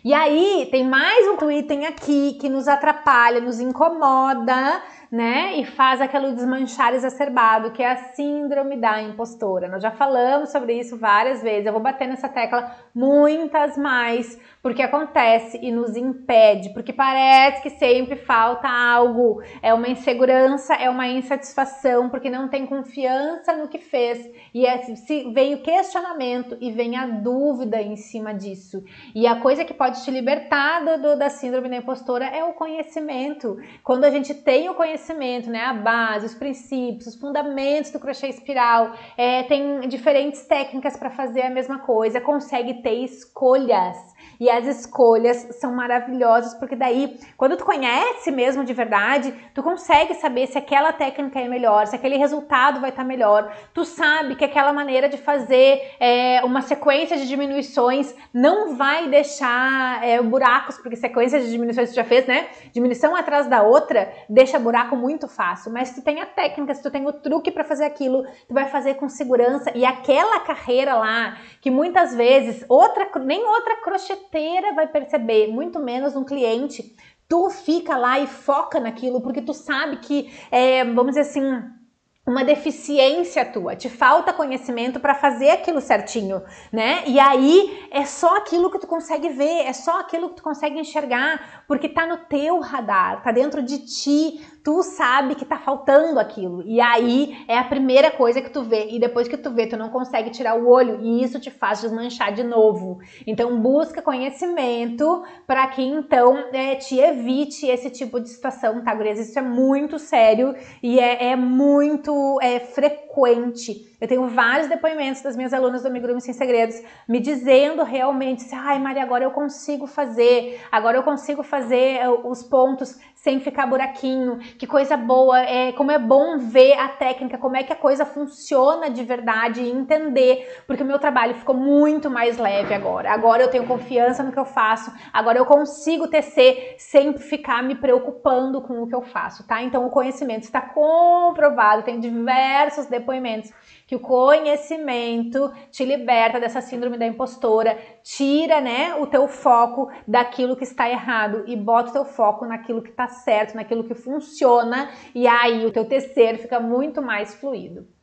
E aí tem mais um item aqui que nos atrapalha, nos incomoda, né? E faz aquele desmanchar exacerbado, que é a síndrome da impostora. Nós já falamos sobre isso várias vezes, eu vou bater nessa tecla muitas mais, porque acontece e nos impede, porque parece que sempre falta algo, é uma insegurança, é uma insatisfação, porque não tem confiança no que fez, e se vem o questionamento e vem a dúvida em cima disso. E a coisa que pode te libertar da síndrome da impostora é o conhecimento. Quando a gente tem o conhecimento, né, a base, os princípios, os fundamentos do crochê espiral, tem diferentes técnicas para fazer a mesma coisa, consegue ter escolhas. E as escolhas são maravilhosas, porque daí, quando tu conhece mesmo de verdade, tu consegue saber se aquela técnica é melhor, se aquele resultado vai estar melhor. Tu sabe que aquela maneira de fazer uma sequência de diminuições não vai deixar buracos, porque sequência de diminuições tu já fez, né? Diminuição atrás da outra deixa buraco muito fácil, mas se tu tem a técnica, se tu tem o truque para fazer aquilo, tu vai fazer com segurança. E aquela carreira lá, que muitas vezes nem outra crocheteira vai perceber, muito menos um cliente, tu fica lá e foca naquilo, porque tu sabe que, vamos dizer assim, uma deficiência tua, te falta conhecimento para fazer aquilo certinho, né? E aí é só aquilo que tu consegue ver, é só aquilo que tu consegue enxergar, porque tá no teu radar, tá dentro de ti, tu sabe que tá faltando aquilo. E aí é a primeira coisa que tu vê, e depois que tu vê, tu não consegue tirar o olho, e isso te faz desmanchar de novo. Então busca conhecimento para que então te evite esse tipo de situação, tá, gurias? Isso é muito sério e é muito frequente. Eu tenho vários depoimentos das minhas alunas do Amigurumi Sem Segredos me dizendo realmente, ai Maria, agora eu consigo fazer os pontos sem ficar buraquinho, que coisa boa, como é bom ver a técnica, como é que a coisa funciona de verdade e entender, porque o meu trabalho ficou muito mais leve agora eu tenho confiança no que eu faço, agora eu consigo tecer sem ficar me preocupando com o que eu faço, tá? Então o conhecimento está comprovado, tem diversos depoimentos que o conhecimento te liberta dessa síndrome da impostora, tira, né, o teu foco daquilo que está errado e bota o teu foco naquilo que está certo, naquilo que funciona, e aí o teu tecer fica muito mais fluido.